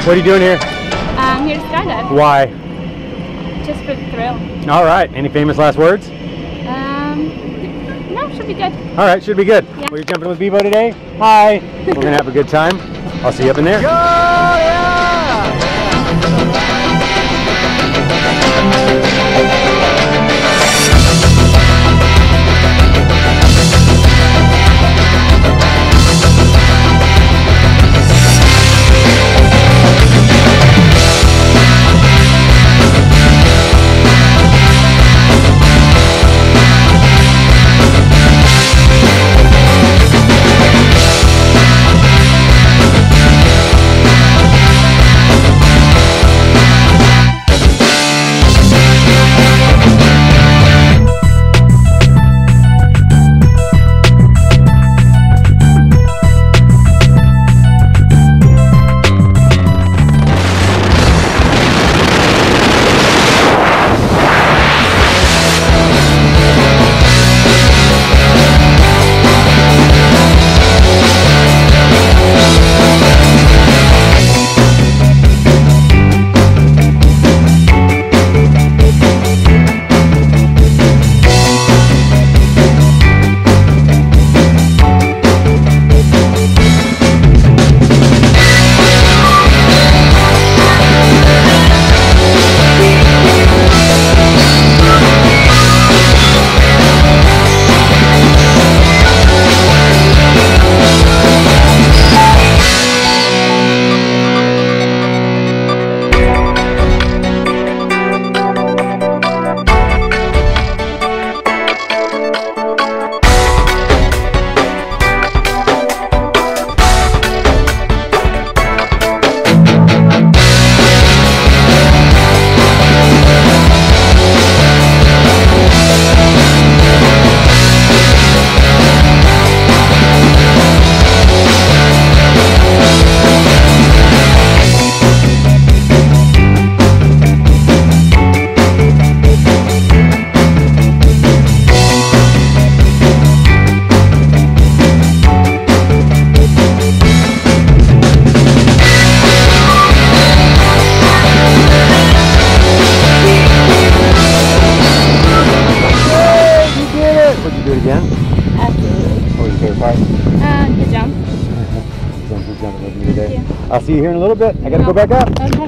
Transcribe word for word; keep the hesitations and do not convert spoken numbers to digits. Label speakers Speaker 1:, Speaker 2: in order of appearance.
Speaker 1: What are you doing here?
Speaker 2: I'm here to skydive.
Speaker 1: Why?
Speaker 2: Just for the thrill.
Speaker 1: All right. Any famous last words?
Speaker 2: Um, no, should be good.
Speaker 1: All right, should be good.
Speaker 2: Yeah.
Speaker 1: Well, you're jumping with Bevo today? Hi. We're going to have a good time. I'll see you up in there. Go, yeah!
Speaker 2: Uh, the jump.
Speaker 1: Who's jumping with me today? Yeah. I'll see you here in a little bit. I gotta go back up.
Speaker 2: Okay.